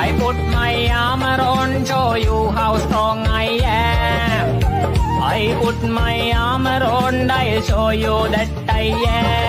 I put my arm around, show you how strong I am. I put my arm around, I'll show you that I am.